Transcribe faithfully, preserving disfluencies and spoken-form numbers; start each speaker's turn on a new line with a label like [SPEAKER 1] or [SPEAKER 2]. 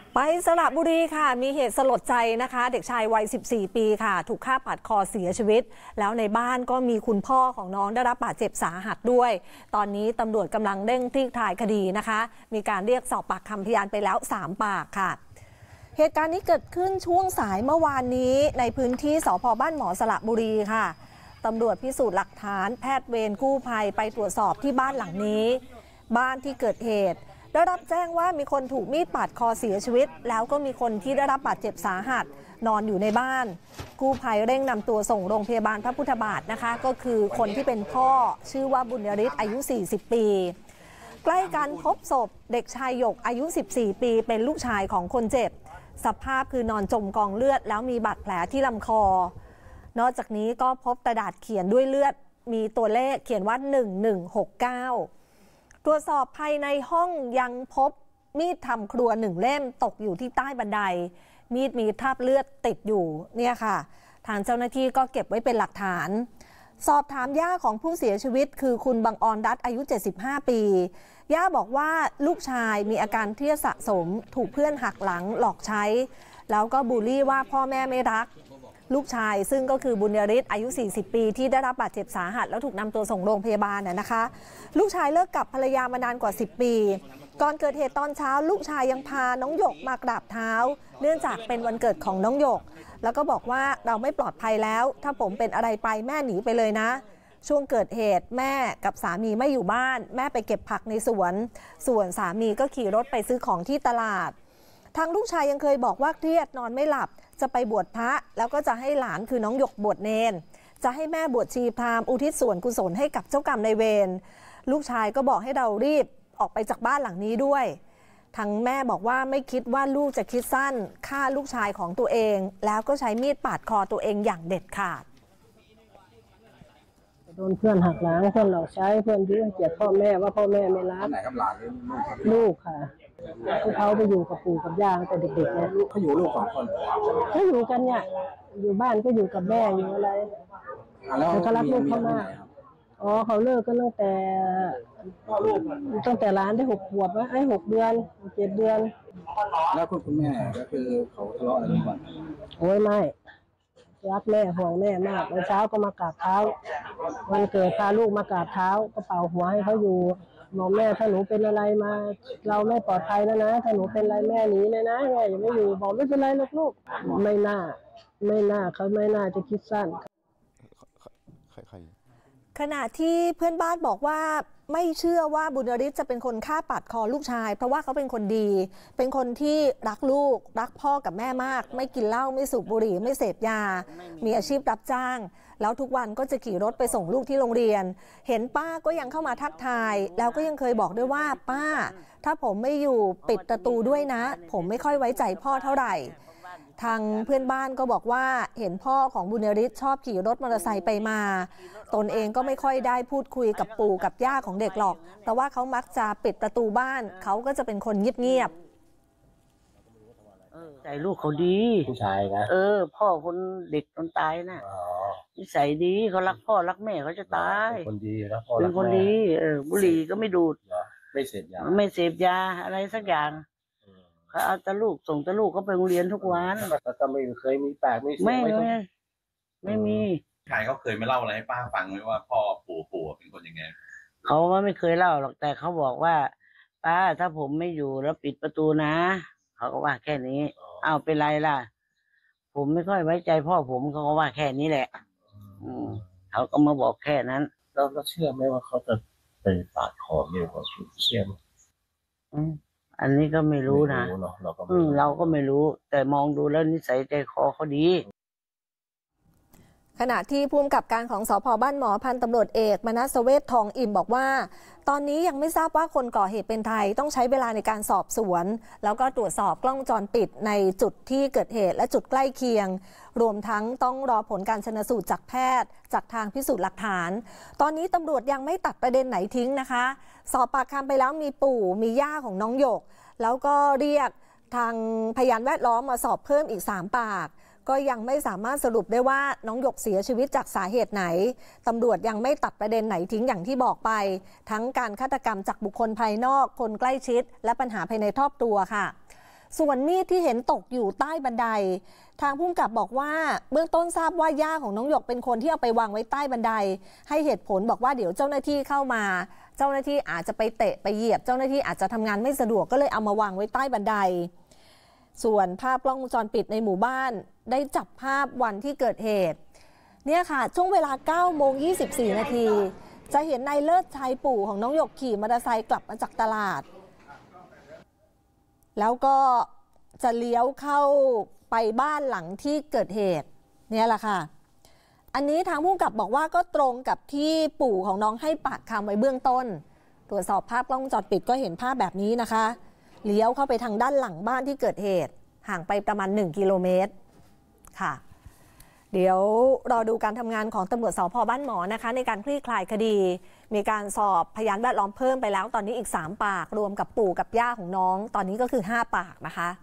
[SPEAKER 1] ไปสระบุรีค่ะมีเหตุสลดใจนะคะเด็กชายวัยสิบสี่ปีค่ะถูกฆ่าปาดคอเสียชีวิตแล้วในบ้านก็มีคุณพ่อของน้องได้รับบาดเจ็บสาหัสด้วยตอนนี้ตำรวจกำลังเร่งคลี่คลายคดีนะคะมีการเรียกสอบปากคำพยานไปแล้วสามปากค่ะเหตุการณ์นี้เกิดขึ้นช่วงสายเมื่อวานนี้ในพื้นที่สภ.บ้านหมอสระบุรีค่ะตำรวจพิสูจน์หลักฐานแพทย์เวรกู้ภัยไปตรวจสอบที่บ้านหลังนี้บ้านที่เกิดเหตุได้รับแจ้งว่ามีคนถูกมีดปาดคอเสียชีวิตแล้วก็มีคนที่ได้รับบาดเจ็บสาหัสนอนอยู่ในบ้านกู้ภัยเร่งนำตัวส่งโรงพยาบาลพระพุทธบาทนะคะก็คือคนที่เป็นพ่อชื่อว่าบุญยฤทธิ์อายุสี่สิบปีใกล้กันพบศพเด็กชายหยกอายุสิบสี่ปีเป็นลูกชายของคนเจ็บสภาพคือนอนจมกองเลือดแล้วมีบาดแผลที่ลำคอนอกจากนี้ก็พบกระดาษเขียนด้วยเลือดมีตัวเลขเขียนว่าหนึ่งหนึ่งหกเก้าตรวจสอบภายในห้องยังพบมีดทำครัวหนึ่งเล่มตกอยู่ที่ใต้บันไดมีดมีคราบเลือดติดอยู่เนี่ยค่ะทางเจ้าหน้าที่ก็เก็บไว้เป็นหลักฐานสอบถามย่าของผู้เสียชีวิตคือคุณบังออนรัตน์อายุเจ็ดสิบห้าปีย่าบอกว่าลูกชายมีอาการเครียดสะสมถูกเพื่อนหักหลังหลอกใช้แล้วก็บูลลี่ว่าพ่อแม่ไม่รักลูกชายซึ่งก็คือบุญยฤทธิ์อายุสี่สิบปีที่ได้รับบาดเจ็บสาหัสแล้วถูกนำตัวส่งโรงพยาบาลน่ะนะคะลูกชายเลิกกับภรรยามานานกว่าสิบปีก่อนเกิดเหตุตอนเช้าลูกชายยังพาน้องหยกมากราบเท้าเนื่องจากเป็นวันเกิดของน้องหยกแล้วก็บอกว่าเราไม่ปลอดภัยแล้วถ้าผมเป็นอะไรไปแม่หนีไปเลยนะช่วงเกิดเหตุแม่กับสามีไม่อยู่บ้านแม่ไปเก็บผักในสวนส่วนสามีก็ขี่รถไปซื้อของที่ตลาดทางลูกชายยังเคยบอกว่าเครียดนอนไม่หลับจะไปบวชพระแล้วก็จะให้หลานคือน้องหยกบวชเนนจะให้แม่บวชชีพราหมณ์อุทิศส่วนกุศลให้กับเจ้ากรรมนายเวรลูกชายก็บอกให้เรารีบออกไปจากบ้านหลังนี้ด้วยทางแม่บอกว่าไม่คิดว่าลูกจะคิดสั้นฆ่าลูกชายของตัวเองแล้วก็ใช้มีดปาดคอตัวเองอย่างเด็ดขาด
[SPEAKER 2] โดนเพื่อนหักหลังเพื่อนหลอกใช้เพื่อนที่เกลียดพ่อแม่ว่าพ่อแม่ไม่รักลูกค่ะเขาไปอยู่กับปู่กับย่าตั้งแต่เด็กๆเนี่ย
[SPEAKER 3] เขาอยู่ลูกสองคน
[SPEAKER 2] เขาอยู่กันเนี่ยอยู่บ้านก็อยู่กับแม่อยู่อะไรแต่เขารักลูกเขามากอ๋อเขาเลิกกันตั้งแต่ตั้งแต่ร้านได้หกขวบไอ้หกเดือนเจ็ดเดือน
[SPEAKER 3] แล้วคุณแม่ก็คือเขาทะเลาะอะไรกัน
[SPEAKER 2] โอ้ยไม่รักแม่ห่วงแม่มากวันเช้าก็มากราบเท้าวันเกิดพาลูกมากราบเท้ากระเป๋าหัวให้เขาอยู่บอกแม่ถ้าหนูเป็นอะไรมาเราไม่ปลอดภัยแล้วนะถ้าหนูเป็นอะไรแม่หนีเลยนะแม่ยังไม่อยู่บอกไม่เป็นไรลูกลูกไม่น่าไม่น่าเขาไม่น่าจะคิดสั้น
[SPEAKER 1] ขณะที่เพื่อนบ้านบอกว่าไม่เชื่อว่าบุญยฤทธิ์จะเป็นคนฆ่าปาดคอลูกชายเพราะว่าเขาเป็นคนดีเป็นคนที่รักลูกรักพ่อกับแม่มากไม่กินเหล้าไม่สูบบุหรี่ไม่เสพยามีอาชีพรับจ้างแล้วทุกวันก็จะขี่รถไปส่งลูกที่โรงเรียนเห็นป้าก็ยังเข้ามาทักทายแล้วก็ยังเคยบอกด้วยว่าป้าถ้าผมไม่อยู่ปิดประตูด้วยนะผมไม่ค่อยไว้ใจพ่อเท่าไหร่ทางเพื่อนบ้านก็บอกว่าเห็นพ่อของบุญยฤทธิ์ชอบขี่รถมอเตอร์ไซค์ไปมาตนเองก็ไม่ค่อยได้พูดคุยกับปู่กับย่าของเด็กหรอกเพราะว่าเขามักจะปิดประตูบ้านเขาก็จะเป็นคนเงียบ
[SPEAKER 4] ใจลูกเขาดี
[SPEAKER 3] ผู้ชายนะ
[SPEAKER 4] เออพ่อคนเด็กคนตายน่ะนิสัยดีเขารักพ่อรักแม่เขาจะตาย
[SPEAKER 3] เป็นคนดีนะพ่อ
[SPEAKER 4] เป็นคนดีเออบุหรี่ก็ไม่ดูด
[SPEAKER 3] ไม่เสพยา
[SPEAKER 4] ไม่เสพยาอะไรสักอย่างเขาเอาแต่ลูกส่งแต่ลูกเขาไปโรงเรียนทุกวัน
[SPEAKER 3] แต่ก็ไม่เคยมีแปลกไม่
[SPEAKER 4] ไม่ไม่ไม่มี
[SPEAKER 5] ชายเขาเคยมาเล่าอะไรให้ป้าฟังไหมว่าพ่อปู่ปู่เป็นคนยังไง
[SPEAKER 4] เขาว่าไม่เคยเล่าหรอกแต่เขาบอกว่าป้าถ้าผมไม่อยู่แล้วปิดประตูนะเขาก็ว่าแค่นี้อ้าวเป็นไรล่ะผมไม่ค่อยไว้ใจพ่อผมเขาก็ว่าแค่นี้แหละอืมเขาก็มาบอกแค่นั้น
[SPEAKER 3] เราเราเชื่อไหมว่าเขาจะไปปาดคอเมียเขาเชื่อไหม
[SPEAKER 4] อืมอันนี้ก็ไม่รู้นะอืมเราก็ไม่รู้แต่มองดูแล้วนิสัยใจคอเขาดี
[SPEAKER 1] ขณะที่ผู้กำกับการของสภ.บ้านหมอพันตำรวจเอกมนัสเวชทองอิ่มบอกว่าตอนนี้ยังไม่ทราบว่าคนก่อเหตุเป็นใครต้องใช้เวลาในการสอบสวนแล้วก็ตรวจสอบกล้องวงจรปิดในจุดที่เกิดเหตุและจุดใกล้เคียงรวมทั้งต้องรอผลการชันสูตรจากแพทย์จากทางพิสูจน์หลักฐานตอนนี้ตำรวจยังไม่ตัดประเด็นไหนทิ้งนะคะสอบปากคำไปแล้วมีปู่มีย่าของน้องหยกแล้วก็เรียกทางพยานแวดล้อมมาสอบเพิ่มอีกสามปากก็ยังไม่สามารถสรุปได้ว่าน้องหยกเสียชีวิตจากสาเหตุไหนตำรวจยังไม่ตัดประเด็นไหนทิ้งอย่างที่บอกไปทั้งการฆาตกรรมจากบุคคลภายนอกคนใกล้ชิดและปัญหาภายในครอบครัวค่ะส่วนมีดที่เห็นตกอยู่ใต้บันไดทางผู้กำกับบอกว่าเบื้องต้นทราบว่าย่าของน้องหยกเป็นคนที่เอาไปวางไว้ใต้บันไดให้เหตุผลบอกว่าเดี๋ยวเจ้าหน้าที่เข้ามาเจ้าหน้าที่อาจจะไปเตะไปเหยียบเจ้าหน้าที่อาจจะทำงานไม่สะดวกก็เลยเอามาวางไว้ใต้บันไดส่วนภาพกล้องวงจรปิดในหมู่บ้านได้จับภาพวันที่เกิดเหตุเนี่ยค่ะช่วงเวลา เก้าโมงยี่สิบสี่ นาทีจะเห็นนายเลิศชัยปู่ของน้องหยกขี่มอเตอร์ไซค์กลับมาจากตลาดแล้วก็จะเลี้ยวเข้าไปบ้านหลังที่เกิดเหตุเนี่ยแหละค่ะอันนี้ทางผู้กำกับบอกว่าก็ตรงกับที่ปู่ของน้องให้ปากคำไว้เบื้องต้นตรวจสอบภาพกล้องวงจรปิดก็เห็นภาพแบบนี้นะคะเลี้ยวเข้าไปทางด้านหลังบ้านที่เกิดเหตุห่างไปประมาณหนึ่งกิโลเมตรค่ะเดี๋ยวรอดูการทำงานของตำรวจสภ.บ้านหมอนะคะในการคลี่คลายคดีมีการสอบพยานแวดล้อมเพิ่มไปแล้วตอนนี้อีกสามปากรวมกับปู่กับย่าของน้องตอนนี้ก็คือห้าปากนะคะ